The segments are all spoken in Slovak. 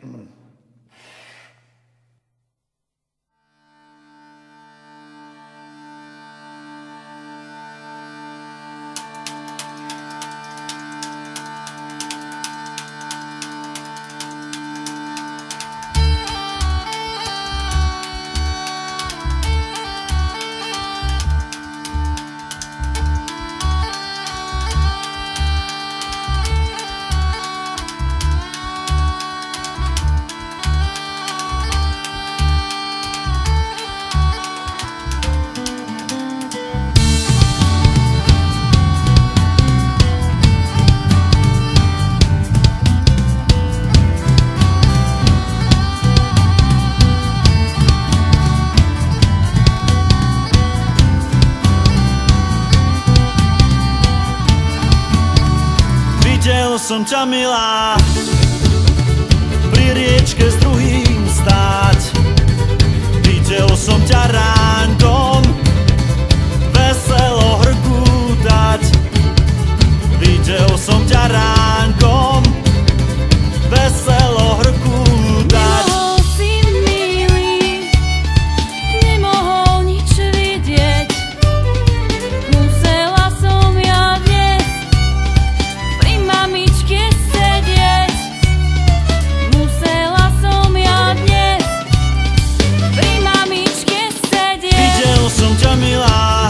Videl som ťa, milá, pri riečke s druhým stáť. Videl som ťa ránkom veselo hrkútať. Videl som ťa ránkom veselo hrkútať. Nemohol si, milý, nemohol nič vidieť. Musela som ja dnes pri mamičke sedieť. Musela som ja dnes pri mamičke sedieť. Videl som ťa, milá,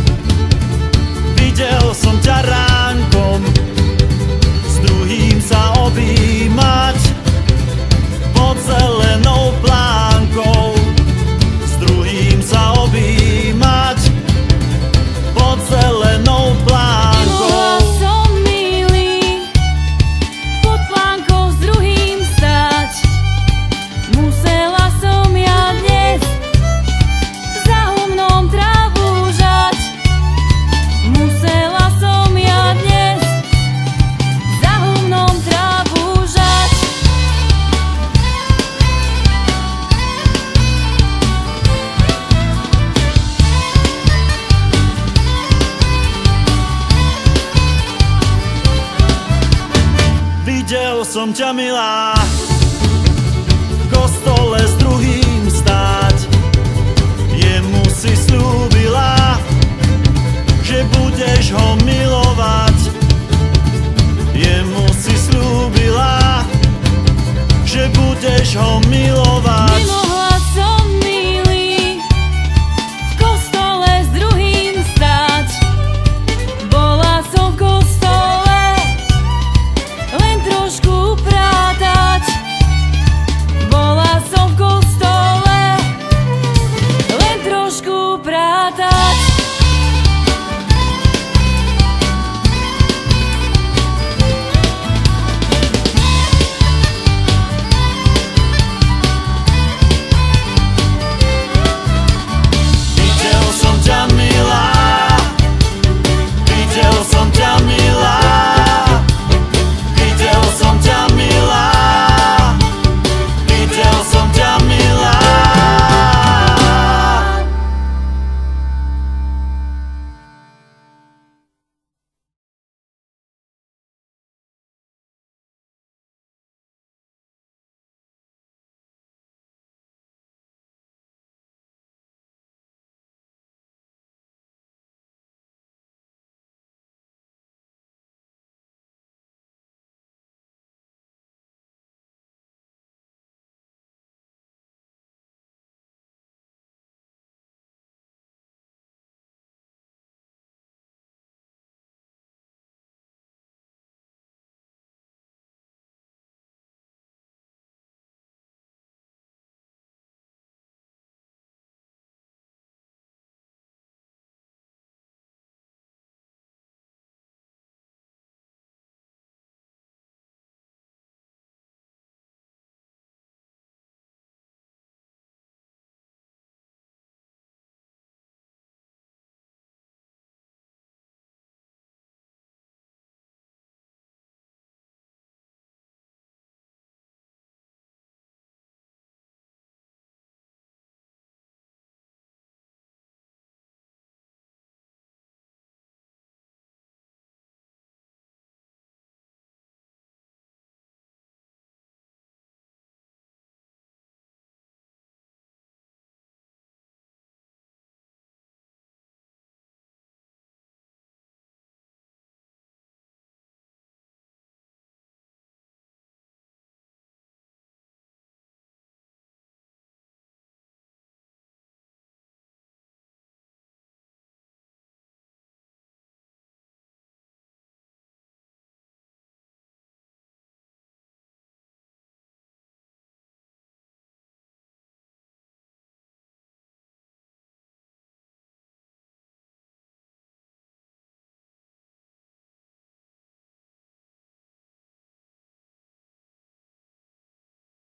videl som ťa ránkom s druhým sa objímať pod zelenou plánkou. S druhým sa objímať pod zelenou plánkou. Nemohla som, milý, pod plánkou s druhým stáť. Musela som ja dnes za humnom trávu žať. Musela som ja dnes za humnom trávu žať. Videl som ťa, milá, v kostole